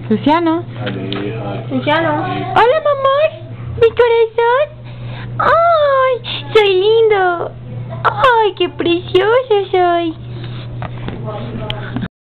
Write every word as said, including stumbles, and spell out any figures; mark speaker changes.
Speaker 1: Luciano.
Speaker 2: Luciano.
Speaker 1: Hola, mamá. Mi corazón. Ay, soy lindo. Ay, qué precioso soy.